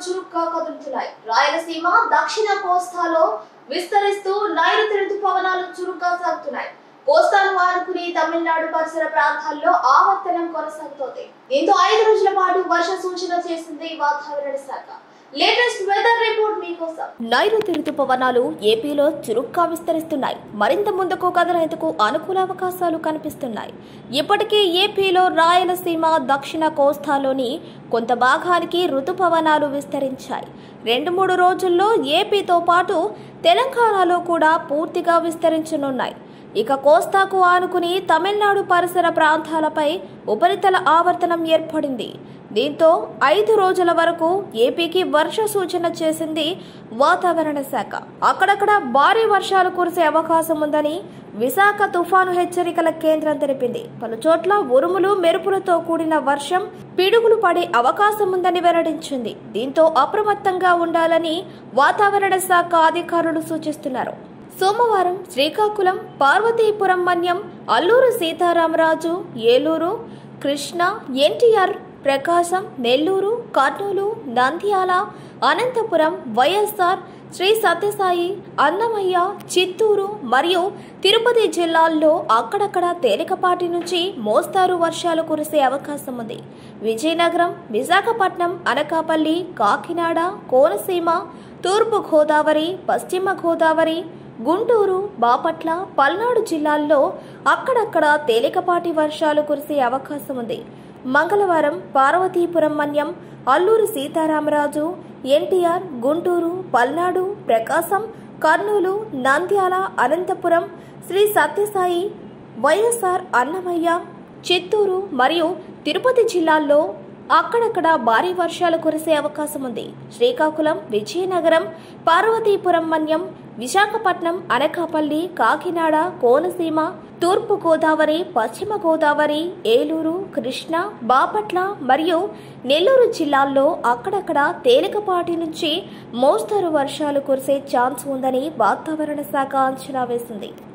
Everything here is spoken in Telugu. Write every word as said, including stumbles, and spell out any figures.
చురుగ్గా కదులుతున్నాయి. రాయలసీమ దక్షిణ కోస్తాలో విస్తరిస్తూ నైరుతి రుతుపవనాలు చురుగ్గా సాగుతున్నాయి. కోస్తాను ఆనుకుని తమిళనాడు పరిసర ప్రాంతాల్లో ఆవర్తనం కొనసాగుతోంది. దీంతో ఐదు రోజుల పాటు వర్ష సూచన చేసింది వాతావరణ శాఖ. లేటెస్ట్ వెదర్ రిపోర్ట్ మీకోసం. నైరుతి రుతుపవనాలు ఏపీలో చురుగ్గా విస్తరిస్తున్నాయి. మరింత ముందుకు కదలేందుకు అనుకూల అవకాశాలు కనిపిస్తున్నాయి. ఇప్పటికే ఏపీలో రాయలసీమ దక్షిణ కోస్తాలోని కొంత భాగానికి రుతుపవనాలు విస్తరించాయి. రెండు మూడు రోజుల్లో ఏపీతో పాటు తెలంగాణలో కూడా పూర్తిగా విస్తరించనున్నాయి. ఇక కోస్తాకు ఆనుకుని తమిళనాడు పరిసర ప్రాంతాలపై ఉపరితల ఆవర్తనం ఏర్పడింది. దీంతో ఐదు రోజుల వరకు ఏపీకి వర్ష సూచన చేసింది వాతావరణ శాఖ. అక్కడక్కడ భారీ వర్షాలు కురిసే అవకాశం ఉందని విశాఖ తుఫాను హెచ్చరికల కేంద్రం తెలిపింది. పలు చోట్ల ఉరుములు మెరుపులతో కూడిన వర్షం, పిడుగులు పడే అవకాశం ఉందని వెల్లడించింది. దీంతో అప్రమత్తంగా ఉండాలని వాతావరణ శాఖ అధికారులు సూచిస్తున్నారు. సోమవారం శ్రీకాకుళం, పార్వతీపురం మన్యం, అల్లూరు సీతారామరాజు, ఏలూరు, కృష్ణా, ఎన్టీఆర్, ప్రకాశం, నెల్లూరు, కర్నూలు, నంద్యాల, అనంతపురం, వైఎస్ఆర్, శ్రీ సత్యసాయి, అన్నమయ్య, చిత్తూరు మరియు తిరుపతి జిల్లాల్లో అక్కడక్కడ తేలికపాటి నుంచి మోస్తారు వర్షాలు కురిసే అవకాశం ఉంది. విజయనగరం, విశాఖపట్నం, అనకాపల్లి, కాకినాడ, కోనసీమ, తూర్పు గోదావరి, పశ్చిమ గోదావరి, గుంటూరు, బాపట్ల, పల్నాడు జిల్లాల్లో అక్కడక్కడ తేలికపాటి వర్షాలు కురిసే అవకాశం ఉంది. మంగళవారం పార్వతీపురం మన్యం, అల్లూరు సీతారామరాజు, ఎన్టీఆర్, గుంటూరు, పల్నాడు, ప్రకాశం, కర్నూలు, నంద్యాల, అనంతపురం, శ్రీ సత్యసాయి, వైఎస్ఆర్, అన్నమయ్య, చిత్తూరు మరియు తిరుపతి జిల్లాల్లో అక్కడక్కడ భారీ వర్షాలు కురిసే అవకాశం ఉంది. శ్రీకాకుళం, విజయనగరం, పార్వతీపురం మన్యం, విశాఖపట్నం, అనకాపల్లి, కాకినాడ, కోనసీమ, తూర్పు గోదావరి, పశ్చిమ గోదావరి, ఏలూరు, కృష్ణా, బాపట్ల మరియు నెల్లూరు జిల్లాల్లో అక్కడక్కడ తేలికపాటి నుంచి మోస్తరు వర్షాలు కురిసే ఛాన్స్ ఉందని వాతావరణ శాఖ అంచనా వేసింది.